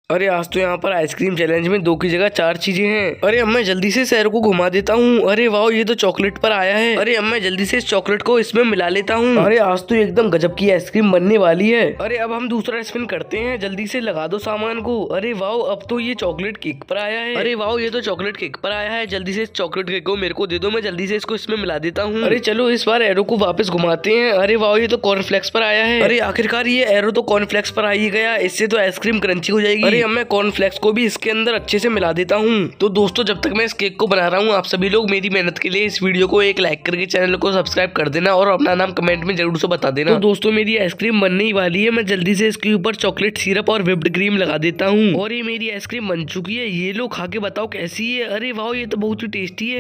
अरे आज तो यहाँ पर आइसक्रीम चैलेंज में 2 की जगह 4 चीजें हैं। अरे अब मैं जल्दी से शहर को घुमा देता हूँ। अरे वाह, ये तो चॉकलेट पर आया है। अरे अब मैं जल्दी से इस चॉकलेट को इसमें मिला लेता हूँ। अरे आज तो एकदम गजब की आइसक्रीम बनने वाली है। अरे अब हम दूसरा स्पिन करते हैं, जल्दी से लगा दो सामान को। अरे वाह, अब तो ये चॉकलेट केक पर आया है। अरे वाह, ये तो चॉकलेट केक पर आया है। जल्दी से इस चॉकलेट केक को मेरे को दे दो, मैं जल्दी से इसको इसमें मिला देता हूँ। अरे चलो इस बार एरो को वापस घुमाते हैं। अरे वाह, ये तो कॉर्नफ्लेक्स पर आया है। अरे आखिरकार ये एरो तो कॉर्नफ्लेक्स पर आ ही गया, इससे तो आइसक्रीम क्रंची हो जाएगी। अरे अब मैं कॉर्नफ्लेक्स को भी इसके अंदर अच्छे से मिला देता हूँ। तो दोस्तों, जब तक मैं इस केक को बना रहा हूँ, आप सभी लोग मेरी मेहनत के लिए इस वीडियो को एक लाइक करके चैनल को सब्सक्राइब कर देना और अपना नाम कमेंट में जरूर से बता देना। तो दोस्तों, मेरी आइसक्रीम बनने ही वाली है। मैं जल्दी से इसके ऊपर चॉकलेट सिरप और व्हिप्ड क्रीम लगा देता हूँ। और ये मेरी आइसक्रीम बन चुकी है। ये लो, खा के बताओ कैसी है। अरे वाह, ये तो बहुत ही टेस्टी है।